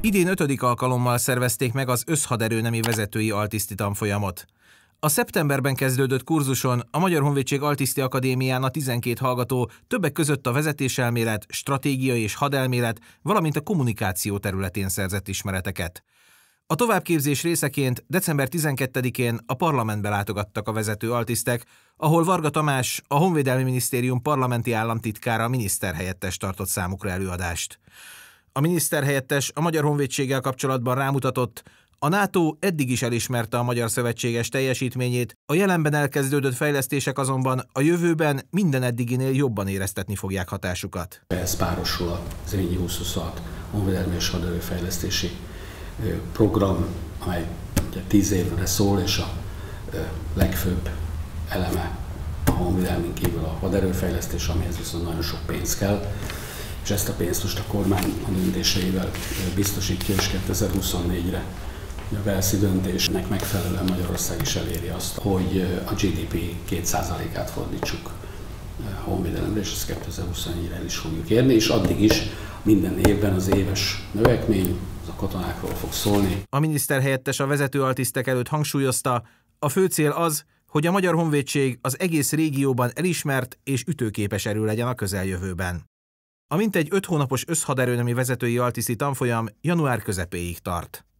Idén 5. alkalommal szervezték meg az összhaderőnemi vezetői altiszti tanfolyamot. A szeptemberben kezdődött kurzuson a Magyar Honvédség Altiszti Akadémián a 12 hallgató többek között a vezetéselmélet, stratégia és hadelmélet, valamint a kommunikáció területén szerzett ismereteket. A továbbképzés részeként december 12-én a parlamentbe látogattak a vezető altisztek, ahol Varga Tamás, a Honvédelmi Minisztérium parlamenti államtitkára miniszterhelyettes tartott számukra előadást. A miniszterhelyettes a Magyar Honvédséggel kapcsolatban rámutatott, a NATO eddig is elismerte a magyar szövetséges teljesítményét, a jelenben elkezdődött fejlesztések azonban a jövőben minden eddiginél jobban éreztetni fogják hatásukat. Ez párosul az Érvényi 2026 honvédelmi és haderőfejlesztési program, amely 10 évre szól, és a legfőbb eleme a honvédelmin kívül a haderőfejlesztés, amihez viszont nagyon sok pénz kell, és ezt a pénzt most a kormány a döntéseivel biztosítja, és 2024-re a Velszi döntésnek megfelelően Magyarország is eléri azt, hogy a GDP 2%-át fordítsuk a honvédelemre, és ezt 2024-re el is fogjuk érni, és addig is minden évben az éves növekmény az a katonákról fog szólni. A miniszterhelyettes a vezető altisztek előtt hangsúlyozta, a fő cél az, hogy a Magyar Honvédség az egész régióban elismert és ütőképes erő legyen a közeljövőben. A mintegy 5 hónapos összhaderőnemi vezetői altiszti tanfolyam január közepéig tart.